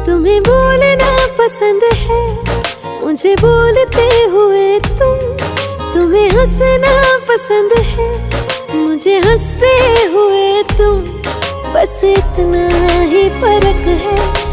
तुम्हें बोलना पसंद है, मुझे बोलते हुए तुम्हें हंसना पसंद है, मुझे हंसते हुए तुम। बस इतना ही फर्क है,